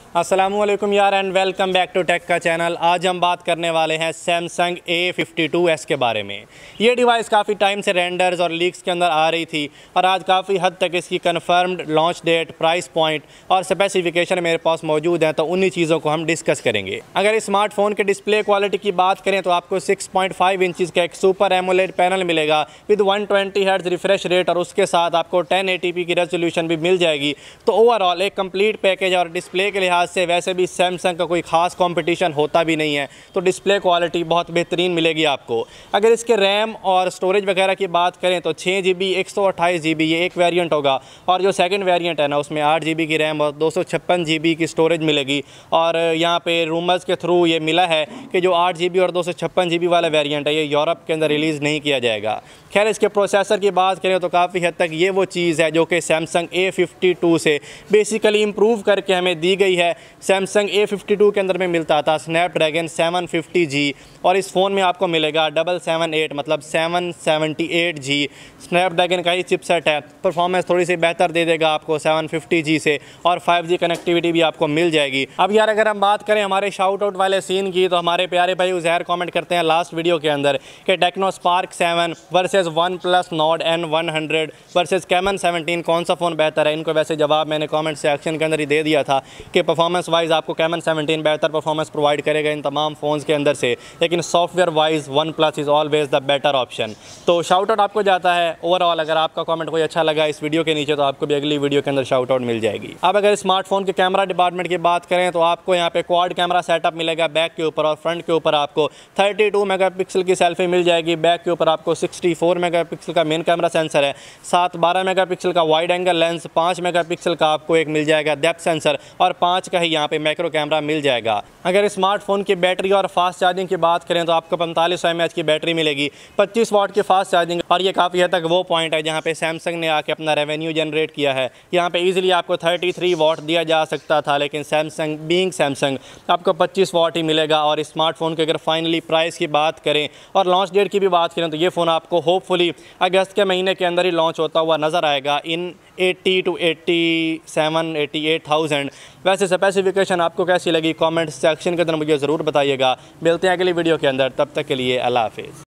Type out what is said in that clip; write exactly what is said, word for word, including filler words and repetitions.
अस्सलामुअलैकुम यार and welcome back to tech का चैनल। आज हम बात करने वाले हैं Samsung A fifty two S के बारे में। ये डिवाइस काफ़ी टाइम से रेंडर्स और लीक्स के अंदर आ रही थी और आज काफ़ी हद तक इसकी confirmed launch date, price point और स्पेसिफिकेशन मेरे पास मौजूद हैं, तो उन्हीं चीज़ों को हम डिस्कस करेंगे। अगर स्मार्टफोन के डिस्प्ले क्वालिटी की बात करें तो आपको सिक्स पॉइंट फाइव इंचज़ का एक सुपर एमोलेड पैनल मिलेगा with one twenty hertz refresh rate और उसके साथ आपको टेन एटी पी की रेजोल्यूशन भी मिल जाएगी। तो ओवरऑल एक कंप्लीट पैकेज और डिस्प्ले के लिहाज से वैसे भी सैमसंग का कोई खास कंपटीशन होता भी नहीं है, तो डिस्प्ले क्वालिटी बहुत बेहतरीन मिलेगी आपको। अगर इसके रैम और स्टोरेज वगैरह की बात करें तो छः जी बी एक सौ अट्ठाईस जी बी ये एक वेरिएंट होगा और जो सेकंड वेरिएंट है ना उसमें आठ जी बी की रैम और दो सौ छप्पन जी बी की स्टोरेज मिलेगी। और यहाँ पे रूमर्स के थ्रू ये मिला है कि जो आठ जी बी और दो सौ छप्पन जी बी वाला वेरिएंट है ये यूरोप के अंदर रिलीज़ नहीं किया जाएगा। खैर, इसके प्रोसेसर की बात करें तो काफ़ी हद तक ये वो चीज़ है जो कि सैमसंग ए फिफ्टी टू से बेसिकली इम्प्रूव करके हमें दी गई है। सैमसंग ए फिफ्टी टू के अंदर में मिलता था स्नैपड्रैगन सेवन फिफ्टी जी और इस फ़ोन में आपको मिलेगा डबल सेवन एट मतलब seven seventy eight G. Snapdragon का ही चिपसेट है, परफॉर्मेंस थोड़ी सी बेहतर दे देगा आपको सेवन फिफ्टी जी से और फाइव जी कनेक्टिविटी भी आपको मिल जाएगी। अब यार अगर हम बात करें हमारे शाउट आउट वाले सीन की, तो हमारे प्यारे भाई उज़ैर कमेंट करते हैं लास्ट वीडियो के अंदर कि Tecno Spark seven versus One Plus Nord N one hundred versus Camon seventeen कौन सा फ़ोन बेहतर है। इनको वैसे जवाब मैंने कमेंट सेक्शन के अंदर ही दे दिया था कि परफॉर्मेंस वाइज आपको कैमन सेवनटीन बेहतर परफॉर्मेंस प्रोवाइड करेगा इन तमाम फ़ोन्स के अंदर से, लेकिन software wise One Plus is always the better option. तो शाउट आउट आपको जाता है। ओवरऑल अगर आपका कमेंट कोई अच्छा लगा इस वीडियो के नीचे तो आपको भी अगली वीडियो के अंदर शाउट आउट मिल जाएगी। अब अगर स्मार्टफोन के कैमरा डिपार्टमेंट की बात करें तो आपको यहाँ पे क्वाड कैमरा सेटअप मिलेगा बैक के ऊपर और फ्रंट के ऊपर आपको थर्टी टू मेगापिक्सल की सेल्फी मिल जाएगी। बैक के ऊपर आपको सिक्सटी फोर मेगापिक्सल का मेन कैमरा सेंसर है, साथ बारह मेगापिक्सल का वाइड एंगल लेंस, पाँच मेगापिक्सल का आपको एक मिल जाएगा डेप्थ सेंसर और पाँच का ही यहाँ पे मैक्रो कैमरा मिल जाएगा। अगर स्मार्टफोन की बैटरी और फास्ट चार्जिंग की बात करें तो आपको पैंतालीस सौ एम एच की बैटरी मिलेगी, पच्चीस वाट की फास्ट चार्जिंग और ये काफ़ी हद तक वो पॉइंट है जहाँ पे सैमसंग ने आके अपना रेवेन्यू जनरेट किया है। यहाँ पे इजीली आपको थर्टी थ्री वाट दिया जा सकता था, लेकिन सैमसंग बीइंग सैमसंग आपको पच्चीस वाट ही मिलेगा। और स्मार्टफोन की अगर फाइनली प्राइस की बात करें और लॉन्च डेट की भी बात करें तो ये फ़ोन आपको होपफुली अगस्त के महीने के अंदर ही लॉन्च होता हुआ नज़र आएगा in eighty two eighty seven eighty eight thousand. वैसे स्पेसिफिकेशन आपको कैसी लगी कमेंट सेक्शन के अंदर मुझे ज़रूर बताइएगा। मिलते हैं अगली वीडियो के अंदर, तब तक के लिए अल्लाह हाफिज़।